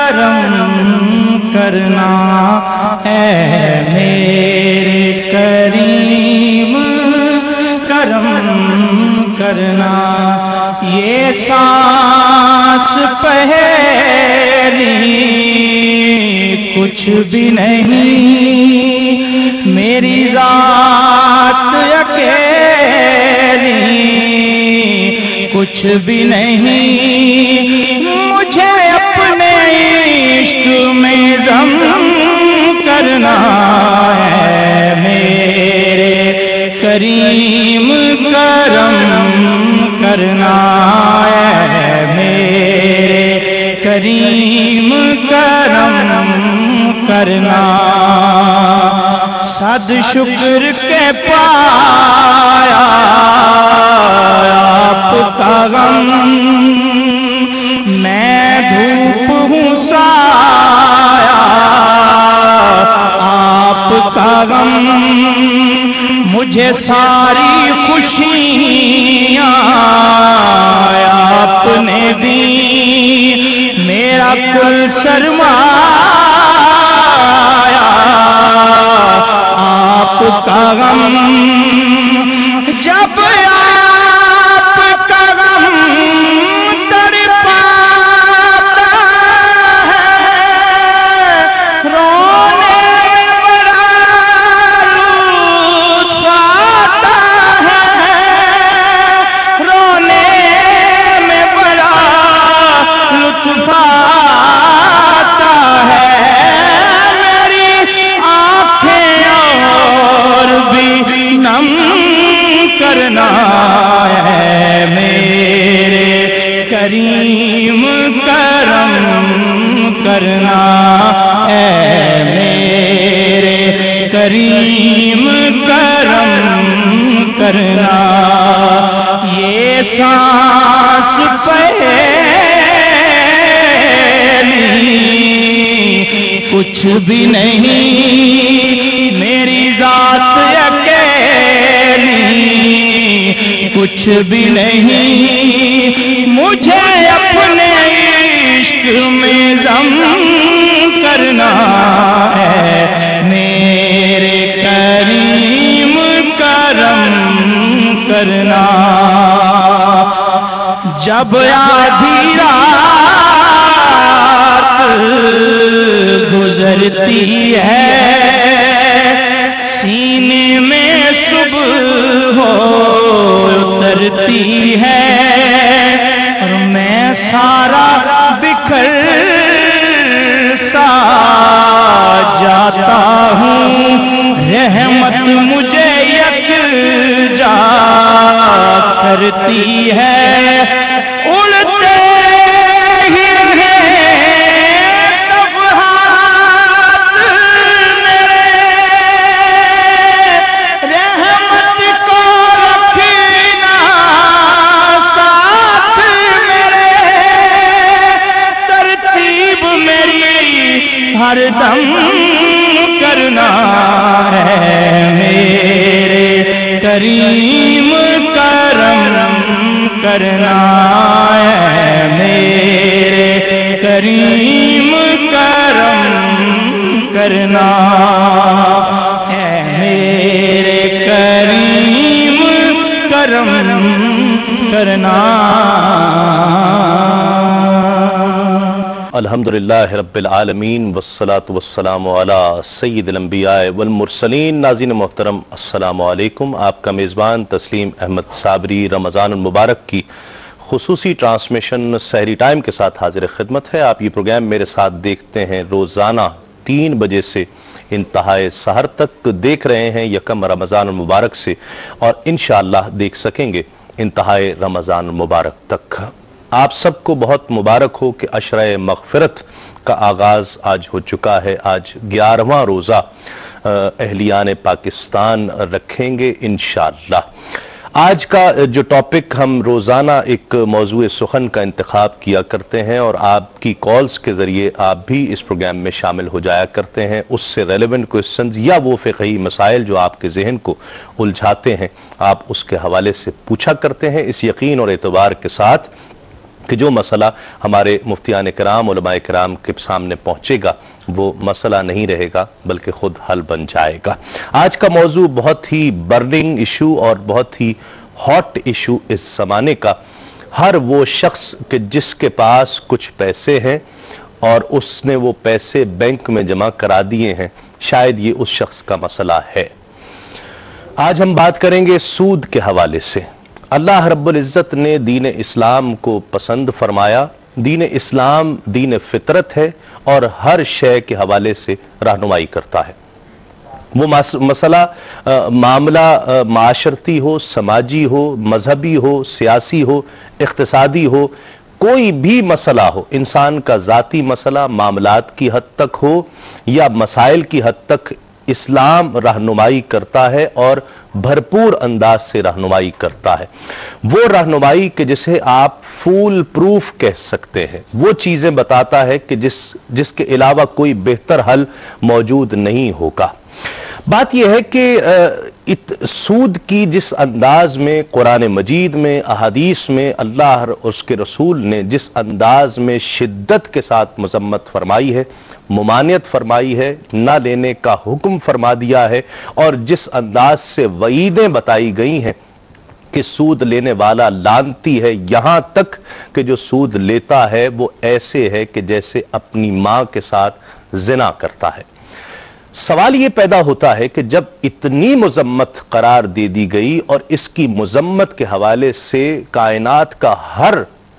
کرم کرنا اے میرے کریم کرم کرنا یہ سانس پہلی کچھ بھی نہیں میری ذات اکیلی کچھ بھی نہیں مجھے اپنے عشق میں ضم کرنا ہے میرے کریم کرم کرنا ہے میرے کریم کرم کرنا صد شکر کے پایا آپ کا غم میں دھوپ ہوں سایہ آپ کا غم مجھے ساری خوشیاں آپ نے دی میرا کل سرمایہ آپ کا غم جب آپ کا غم تڑپاتا ہے رونے بڑا لطف آتا ہے رونے میں بڑا لطف آتا ہے میری آنکھیں اور بھی نم کرنا ہے میرے کریم کرم کرنا ہے میرے کریم کرم کرنا یہ سانس پہلی کچھ بھی نہیں میری ذات اکیلی کچھ بھی نہیں مجھے اپنے عشق میں ضم کرنا ہے میرے کریم کرم کرنا جب آدھی رات گزرتی ہے سینے میں صبح ہو اترتی ہے اور میں سارا بکھر سا جاتا ہوں رحمت مجھے یکجا کرتی ہے اڑتے ہی رہے سب ہاتھ میرے رحمت کو رکھنا ساتھ میرے ترتیب میری ہر دم کرنا ہے میرے کریم کرم کرنا ہے میرے کریم کرم کرنا ہے میرے کریم کرم کرنا الحمدللہ رب العالمین والصلاة والسلام علی سید الانبیاء والمرسلین۔ ناظرین محترم السلام علیکم۔ آپ کا میزبان تسلیم احمد صابری رمضان المبارک کی خصوصی ٹرانسمیشن سحری ٹائم کے ساتھ حاضر خدمت ہے۔ آپ یہ پروگرام میرے ساتھ دیکھتے ہیں روزانہ 3 بجے سے انتہائے سحر تک دیکھ رہے ہیں یکم رمضان المبارک سے، اور انشاءاللہ دیکھ سکیں گے انتہائے رمضان المبارک تک۔ آپ سب کو بہت مبارک ہو کہ عشرہ مغفرت کا آغاز آج ہو چکا ہے۔ آج 11واں روزہ اہلیان پاکستان رکھیں گے انشاءاللہ۔ آج کا جو ٹاپک ہم روزانہ ایک موضوع سخن کا انتخاب کیا کرتے ہیں، اور آپ کی کالز کے ذریعے آپ بھی اس پروگرام میں شامل ہو جایا کرتے ہیں۔ اس سے ریلیونٹ کوئسچنز یا وہ فقہی مسائل جو آپ کے ذہن کو الجھاتے ہیں، آپ اس کے حوالے سے پوچھا کرتے ہیں، اس یقین اور اعتبار کے ساتھ کہ جو مسئلہ ہمارے مفتیان کرام علماء کرام کے سامنے پہنچے گا وہ مسئلہ نہیں رہے گا بلکہ خود حل بن جائے گا۔ آج کا موضوع بہت ہی برننگ ایشو اور بہت ہی ہاٹ ایشو اس زمانے کا، ہر وہ شخص کہ جس کے پاس کچھ پیسے ہیں اور اس نے وہ پیسے بینک میں جمع کرا دیے ہیں، شاید یہ اس شخص کا مسئلہ ہے۔ آج ہم بات کریں گے سود کے حوالے سے۔ اللہ رب العزت نے دین اسلام کو پسند فرمایا۔ دین اسلام دین فطرت ہے اور ہر شے کے حوالے سے رہنمائی کرتا ہے۔ وہ مسئلہ معاملہ معاشرتی ہو، سماجی ہو، مذہبی ہو، سیاسی ہو، اقتصادی ہو، کوئی بھی مسئلہ ہو، انسان کا ذاتی مسئلہ معاملات کی حد تک ہو یا مسائل کی حد تک، اسلام رہنمائی کرتا ہے اور بھرپور انداز سے رہنمائی کرتا ہے۔ وہ رہنمائی کہ جسے آپ فول پروف کہہ سکتے ہیں، وہ چیزیں بتاتا ہے کہ جس کے علاوہ کوئی بہتر حل موجود نہیں ہوگا۔ بات یہ ہے کہ سود کی جس انداز میں قرآن مجید میں، احادیث میں اللہ اور اس کے رسول نے جس انداز میں شدت کے ساتھ مذمت فرمائی ہے، ممانعت فرمائی ہے، نہ لینے کا حکم فرما دیا ہے، اور جس انداز سے وعیدیں بتائی گئی ہیں کہ سود لینے والا لعنتی ہے، یہاں تک کہ جو سود لیتا ہے وہ ایسے ہے کہ جیسے اپنی ماں کے ساتھ زنا کرتا ہے۔ سوال یہ پیدا ہوتا ہے کہ جب اتنی مذمت قرار دے دی گئی اور اس کی مذمت کے حوالے سے کائنات کا ہر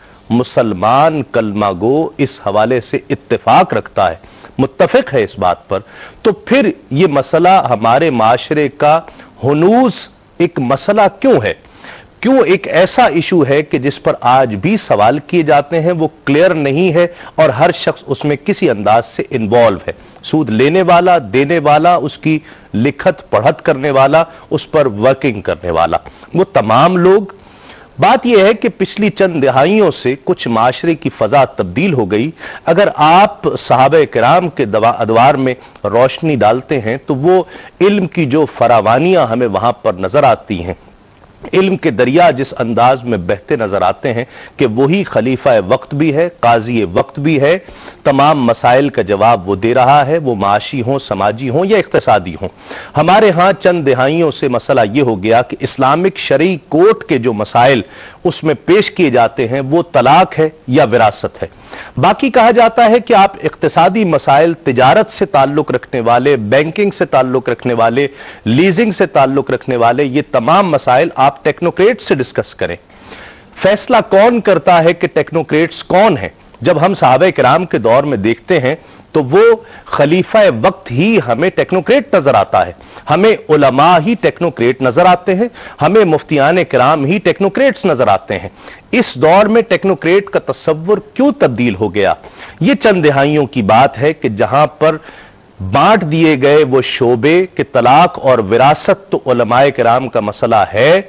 مسلمان کلمہ گو اس حوالے سے اتفاق رکھتا ہے، متفق ہے اس بات پر، تو پھر یہ مسئلہ ہمارے معاشرے کا ہنوز ایک مسئلہ کیوں ہے؟ کیوں ایک ایسا ایشو ہے کہ جس پر آج بھی سوال کیے جاتے ہیں، وہ کلیئر نہیں ہے اور ہر شخص اس میں کسی انداز سے انوالو ہے۔ سود لینے والا، دینے والا، اس کی لکھت پڑھت کرنے والا، اس پر ورکنگ کرنے والا، وہ تمام لوگ۔ بات یہ ہے کہ پچھلی چند دہائیوں سے کچھ معاشرے کی فضا تبدیل ہو گئی۔ اگر آپ صحابہ کرام کے ادوار میں روشنی ڈالتے ہیں تو وہ علم کی جو فراوانیاں ہمیں وہاں پر نظر آتی ہیں، علم کے دریا جس انداز میں بہتے نظر آتے ہیں کہ وہی خلیفہ وقت بھی ہے، قاضی وقت بھی ہے، تمام مسائل کا جواب وہ دے رہا ہے، وہ معاشی ہوں، سماجی ہوں یا اقتصادی ہوں۔ ہمارے ہاں چند دہائیوں سے مسئلہ یہ ہو گیا کہ اسلامک شرعی کورٹ کے جو مسائل اس میں پیش کیے جاتے ہیں وہ طلاق ہے یا وراثت ہے۔ باقی کہا جاتا ہے کہ آپ اقتصادی مسائل، تجارت سے تعلق رکھنے والے، بینکنگ سے تعلق رکھنے والے، لیزنگ سے تعلق رکھنے والے، یہ تمام مسائل آپ ٹیکنوکریٹ سے ڈسکس کریں۔ فیصلہ کون کرتا ہے کہ ٹیکنوکریٹس کون ہیں؟ جب ہم صحابہ کرام کے دور میں دیکھتے ہیں تو وہ خلیفہ وقت ہی ہمیں ٹیکنوکریٹ نظر آتا ہے، ہمیں علماء ہی ٹیکنوکریٹ نظر آتے ہیں، ہمیں مفتیان کرام ہی ٹیکنوکریٹس نظر آتے ہیں۔ اس دور میں ٹیکنوکریٹ کا تصور کیوں تبدیل ہو گیا؟ یہ چند دہائیوں کی بات ہے کہ جہاں پر بانٹ دیے گئے وہ شعبے کہ طلاق اور وراثت تو علماء کرام کا مسئلہ ہے،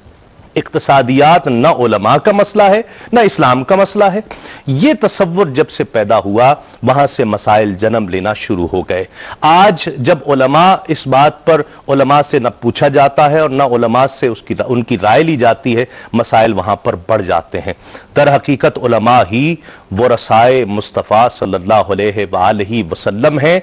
اقتصادیات نہ علماء کا مسئلہ ہے نہ اسلام کا مسئلہ ہے۔ یہ تصور جب سے پیدا ہوا وہاں سے مسائل جنم لینا شروع ہو گئے۔ آج جب علماء اس بات پر علماء سے نہ پوچھا جاتا ہے اور نہ علماء سے ان کی رائے لی جاتی ہے، مسائل وہاں پر بڑھ جاتے ہیں۔ در حقیقت علماء ہی ورثائے مصطفیٰ صلی اللہ علیہ وآلہ وسلم ہیں۔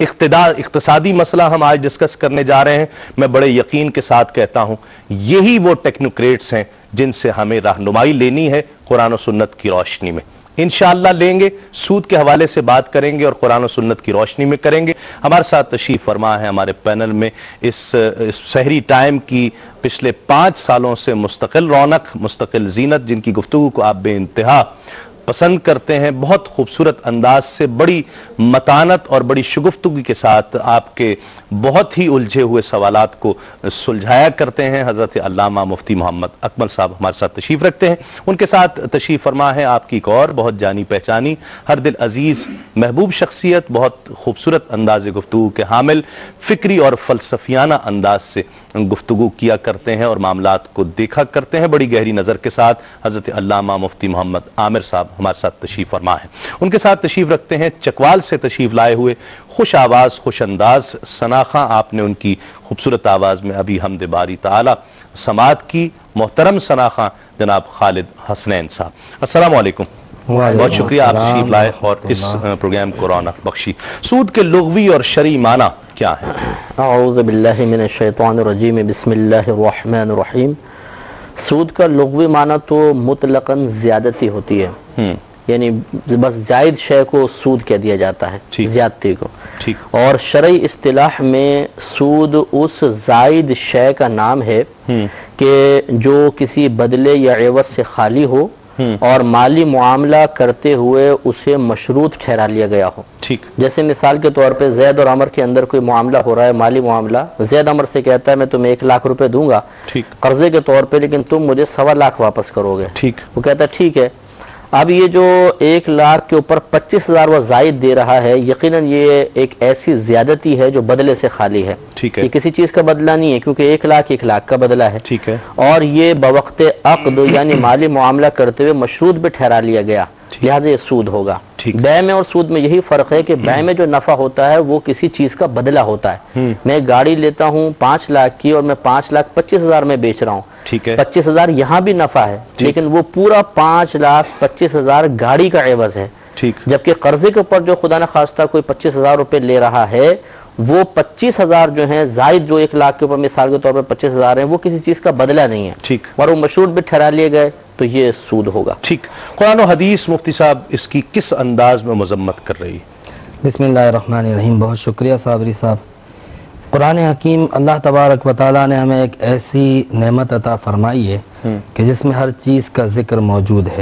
اقتصادی مسئلہ ہم آج ڈسکس کرنے جا رہے ہیں، میں بڑے یقین کے ساتھ کہتا ہوں یہی وہ ٹیکنوکریٹس ہیں جن سے ہمیں رہنمائی لینی ہے قرآن و سنت کی روشنی میں۔ انشاءاللہ لیں گے، سود کے حوالے سے بات کریں گے اور قرآن و سنت کی روشنی میں کریں گے۔ ہمارے ساتھ تشریف فرما ہے ہمارے پینل میں اس سحری ٹائم کی پچھلے 5 سالوں سے مستقل رونق، مستقل زینت، جن کی گفتگو کو آپ بے انتہا پسند کرتے ہیں، بہت خوبصورت انداز سے، بڑی متانت اور بڑی شگفتگی کے ساتھ آپ کے بہت ہی الجھے ہوئے سوالات کو سلجھایا کرتے ہیں۔ حضرت علامہ مفتی محمد اکمل صاحب ہمارے ساتھ تشریف رکھتے ہیں۔ ان کے ساتھ تشریف فرما ہے آپ کی ایک اور بہت جانی پہچانی، ہر دل عزیز، محبوب شخصیت، بہت خوبصورت انداز گفتگو کے حامل، فکری اور فلسفیانہ انداز سے گفتگو کیا کرتے ہیں اور معاملات کو دیکھا کرتے ہیں بڑی گہری نظر کے ساتھ۔ حضرت علامہ مفتی محمد عامر صاحب ہمارے ساتھ تشریف فرما ہے۔ ان کے ساتھ تشریف رکھتے ہیں چکوال سے تشریف لائے ہوئے خوش آواز، خوش انداز سناخواں، آپ نے ان کی خوبصورت آواز میں ابھی حمد باری تعالی سماعت کی محترم ثناخواں جناب خالد حسنین صاحب. السلام علیکم. بہت شکریہ آپ تشریف لائے اور اس پروگرام کو رونق بخشی. سود کے لغوی اور شرعی معنی کیا ہے؟ اعوذ باللہ من الشیطان الرجیم، بسم اللہ الرحمن الرحیم. سود کا لغوی معنی تو مطلقاً زیادتی ہوتی ہے، یعنی بس زائد شے کو سود کہہ دیا جاتا ہے، زیادتی کو. اور شرعی اصطلاح میں سود اس زائد شے کا نام ہے کہ جو کسی بدلے یا عوض سے خالی ہو اور مالی معاملہ کرتے ہوئے اسے مشروط ٹھہرا لیا گیا ہو. جیسے مثال کے طور پہ زید اور عمر کے اندر کوئی معاملہ ہو رہا ہے، مالی معاملہ. زید عمر سے کہتا ہے میں تمہیں 1 لاکھ روپے دوں گا قرضے کے طور پہ، لیکن تم مجھے 1.25 لاکھ واپس کرو گے. وہ کہتا ہے ٹھیک ہے. اب یہ جو 1 لاکھ کے اوپر 25,000 وہ زائد دے رہا ہے، یقیناً یہ ایک ایسی زیادتی ہے جو بدلے سے خالی ہے. یہ کسی چیز کا بدلہ نہیں ہے، کیونکہ 1 لاکھ کا بدلہ ہے. اور یہ بوقت عقد یعنی مالی معاملہ کرتے ہوئے مشروط بھی ٹھہرا لیا گیا، لہٰذا یہ سود ہوگا. بیع میں اور سود میں یہی فرق ہے کہ بیع میں جو نفع ہوتا ہے وہ کسی چیز کا بدلہ ہوتا ہے. میں گاڑی لیتا ہوں 5 لاکھ کی اور میں 5,25,000 میں بیچ رہا ہوں. 25,000 یہاں بھی نفع ہے، لیکن وہ پورا 5,25,000 گاڑی کا عوض ہے. جبکہ قرضے کے اوپر جو خدا نہ خواستہ کوئی 25,000 روپے لے رہا ہے، وہ 25,000 جو ہیں زائد جو 1 لاکھ کے اوپر مثال کے طور پر 25,000 ہیں، وہ کسی چیز کا بدلہ نہیں ہے اور وہ مشروط بھی ٹھہرا لیے گئے، تو یہ سود ہوگا. قرآن و حدیث مفتی صاحب اس کی کس انداز میں مذمت کر رہی؟ بسم اللہ الرحمن الرحیم. بہت شکریہ صابری صاحب. قرآن حکیم اللہ تبارک و تعالیٰ نے ہمیں ایک ایسی نعمت عطا فرمائی ہے کہ جس میں ہر چیز کا ذکر موجود ہے.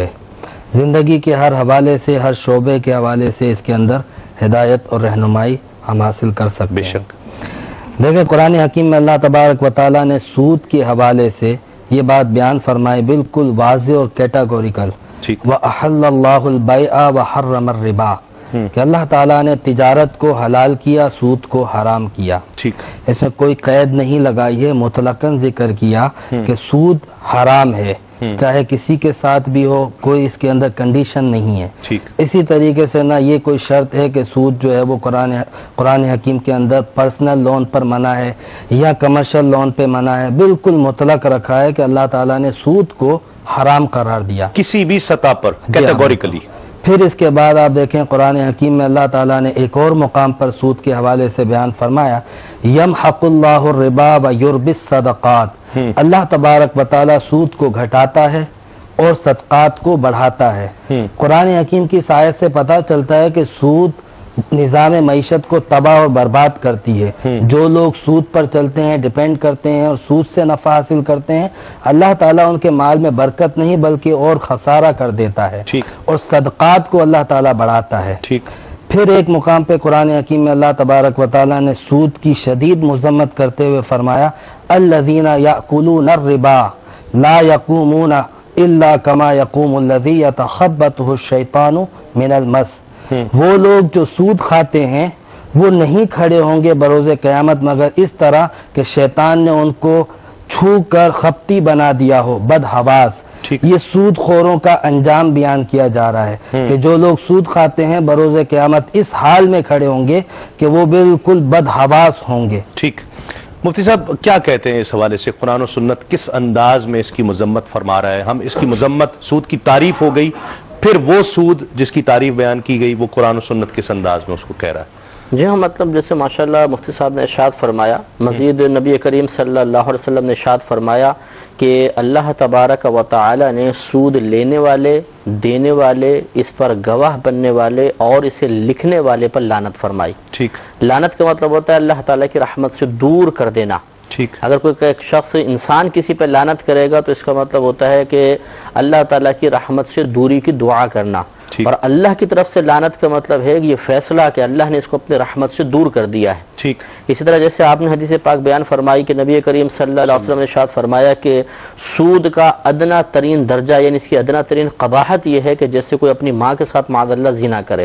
زندگی کے ہر حوالے سے، ہر شعبے کے حوالے سے اس کے اندر ہدایت اور رہنمائی ہم حاصل کر سکتے ہیں. دیکھیں قرآن حکیم میں اللہ تبارک و تعالیٰ نے سود کے حوالے سے یہ بات بیان فرمائی بالکل واضح اور کیٹاگوریکل. وَأَحَلَّ اللَّهُ الْبَيْعَ وَحَرَّمَ الرِّبَا، کہ اللہ تعالیٰ نے تجارت کو حلال کیا، سود کو حرام کیا. اس میں کوئی قید نہیں لگائی ہے، مطلقاً ذکر کیا کہ سود حرام ہے، چاہے کسی کے ساتھ بھی ہو، کوئی اس کے اندر کنڈیشن نہیں ہے. اسی طریقے سے نہ یہ کوئی شرط ہے کہ سود جو ہے وہ قرآن حکیم کے اندر پرسنل لون پر منع ہے یا کمرشل لون پہ منع ہے. بالکل مطلق رکھا ہے کہ اللہ تعالیٰ نے سود کو حرام قرار دیا کسی بھی سطح پر کیٹیگوریکلی. پھر اس کے بعد آپ دیکھیں قرآن حکیم میں اللہ تعالیٰ نے ایک اور مقام پر سود کے حوالے سے بیان فرمایا، یمحق اللہ الربا ویربی الصدقات. اللہ تبارک و تعالیٰ سود کو گھٹاتا ہے اور صدقات کو بڑھاتا ہے. قرآن حکیم کی آیت سے پتہ چلتا ہے کہ سود نظام معیشت کو تباہ اور برباد کرتی ہے. جو لوگ سود پر چلتے ہیں، ڈیپینڈ کرتے ہیں اور سود سے نفع حاصل کرتے ہیں، اللہ تعالیٰ ان کے مال میں برکت نہیں بلکہ اور خسارہ کر دیتا ہے، اور صدقات کو اللہ تعالیٰ بڑھاتا ہے. پھر ایک مقام پہ قرآن حکیم میں اللہ تبارک و تعالیٰ نے سود کی شدید مذمت کرتے ہوئے فرمایا، الذین یأکلون الربا لا یقومون الا کما یقوم الذی یتخبطہ الشیطان من المس. وہ لوگ جو سود کھاتے ہیں وہ نہیں کھڑے ہوں گے بروز قیامت مگر اس طرح کہ شیطان نے ان کو چھو کر خپتی بنا دیا ہو، بدحواس. یہ سود خوروں کا انجام بیان کیا جا رہا ہے کہ جو لوگ سود کھاتے ہیں بروز قیامت اس حال میں کھڑے ہوں گے کہ وہ بالکل بدحواس ہوں گے. مفتی صاحب کیا کہتے ہیں اس حوالے سے؟ قرآن و سنت کس انداز میں اس کی مذمت فرما رہا ہے؟ ہم اس کی مذمت، سود کی تعریف ہو گئی، پھر وہ سود جس کی تعریف بیان کی گئی وہ قرآن و سنت کس انداز میں اس کو کہہ رہا ہے؟ جی ہاں، مطلب جیسے ماشاءاللہ مفتی صاحب نے ارشاد فرمایا، مزید نبی کریم صلی اللہ علیہ وسلم نے ارشاد فرمایا کہ اللہ تبارک و تعالی نے سود لینے والے، دینے والے، اس پر گواہ بننے والے اور اسے لکھنے والے پر لعنت فرمائی. لعنت کا مطلب ہوتا ہے اللہ تعالیٰ کی رحمت سے دور کر دینا. اگر کوئی ایک شخص انسان کسی پہ لعنت کرے گا تو اس کا مطلب ہوتا ہے کہ اللہ تعالیٰ کی رحمت سے دوری کی دعا کرنا. اور اللہ کی طرف سے لعنت کا مطلب ہے کہ یہ فیصلہ کہ اللہ نے اس کو اپنے رحمت سے دور کر دیا ہے. اسی طرح جیسے آپ نے حدیث پاک بیان فرمائی کہ نبی کریم صلی اللہ علیہ وسلم نے ارشاد فرمایا کہ سود کا ادنا ترین درجہ یعنی اس کی ادنا ترین قباحت یہ ہے کہ جیسے کوئی اپنی ماں کے ساتھ معاذ اللہ زنا کرے.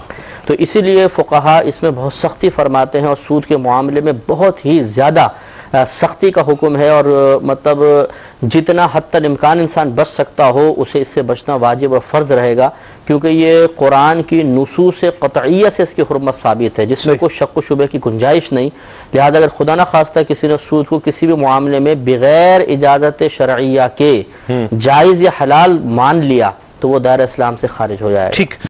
تو اسی لیے فقہا اس میں بہت سختی فرماتے ہیں اور سود کے معاملے میں بہت ہی زیادہ سختی کا حکم ہے، اور مطلب جتنا حتی الامکان انسان بچ سکتا ہو اسے اس سے بچنا واجب اور فرض رہے گا، کیونکہ یہ قرآن کی نصوص قطعیہ سے اس کی حرمت ثابت ہے جس میں کوئی شک و شبہ کی گنجائش نہیں۔ لہذا اگر خدا نہ خواستہ کسی نے سود کو کسی بھی معاملے میں بغیر اجازت شرعیہ کے جائز یا حلال مان لیا تو وہ دائرہ اسلام سے خارج ہو جائے گا۔